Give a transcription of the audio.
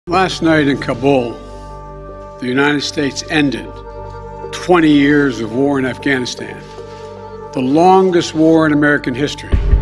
Last night in Kabul, the United States ended 20 years of war in Afghanistan, the longest war in American history.